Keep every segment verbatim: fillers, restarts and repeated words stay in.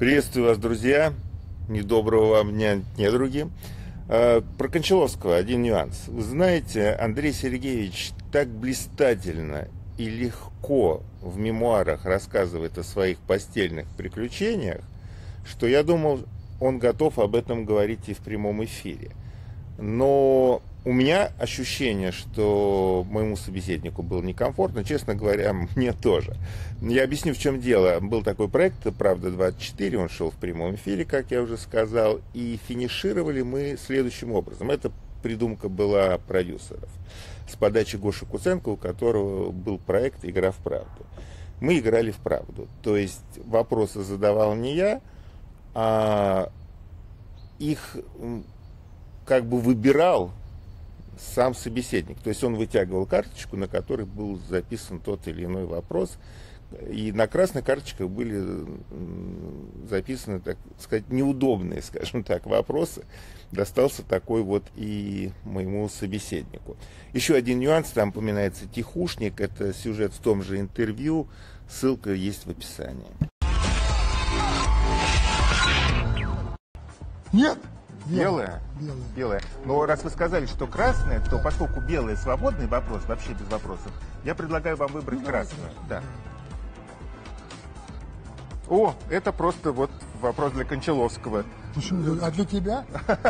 Приветствую вас, друзья. Недоброго вам дня, недруги. Про Кончаловского один нюанс. Вы знаете, Андрей Сергеевич так блистательно и легко в мемуарах рассказывает о своих постельных приключениях, что я думал, он готов об этом говорить и в прямом эфире. Но у меня ощущение, что моему собеседнику было некомфортно, честно говоря, мне тоже. Я объясню, в чем дело. Был такой проект «Правда двадцать четыре», он шел в прямом эфире, как я уже сказал, и финишировали мы следующим образом. Эта придумка была продюсеров с подачи Гоши Куценко, у которого был проект «Игра в правду». Мы играли в правду. То есть вопросы задавал не я, а их как бы выбирал сам собеседник. То есть он вытягивал карточку, на которой был записан тот или иной вопрос. И на красных карточках были записаны, так сказать, неудобные, скажем так, вопросы. Достался такой вот и моему собеседнику. Еще один нюанс, там упоминается тихушник. Это сюжет в том же интервью. Ссылка есть в описании. Нет. Белая? Белая. Белая. Но раз вы сказали, что красная, то поскольку белая свободный вопрос, вообще без вопросов, я предлагаю вам выбрать ну, красную. Да. О, это просто вот вопрос для Кончаловского. Почему? А для тебя?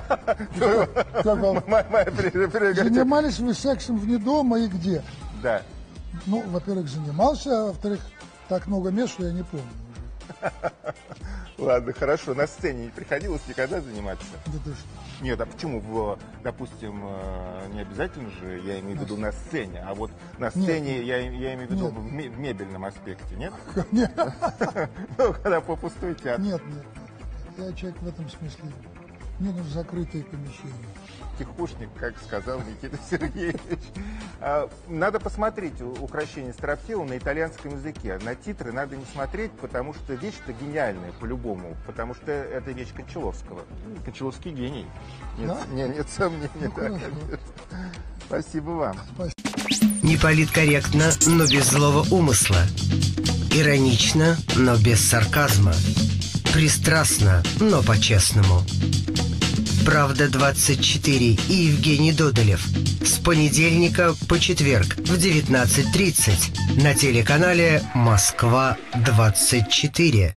Занимались вы сексом вне дома и где? Да. Ну, во-первых, занимался, а во-вторых, так много мест, что я не помню. Ладно, хорошо. На сцене не приходилось никогда заниматься? Да ты что? Нет, а почему, в, допустим, не обязательно же, я имею в виду на сцене, а вот на сцене нет, я, я имею в виду в мебельном аспекте, нет? Нет. Ну, когда по пустой театр. Нет, нет. Я человек в этом смысле. Мне нужно закрытое помещение. Тихушник, как сказал Никита Сергеевич. Надо посмотреть «Укрощение Строптивого» на итальянском языке. На титры надо не смотреть, потому что вещь-то гениальная по-любому. Потому что это вещь Кончаловского. Кончаловский гений. Нет, да? нет, нет сомнений. Ну, да, спасибо вам. Спасибо. Не политкорректно, но без злого умысла. Иронично, но без сарказма. Пристрастно, но по-честному. «Правда двадцать четыре» и Евгений Додолев. С понедельника по четверг в девятнадцать тридцать на телеканале «Москва двадцать четыре».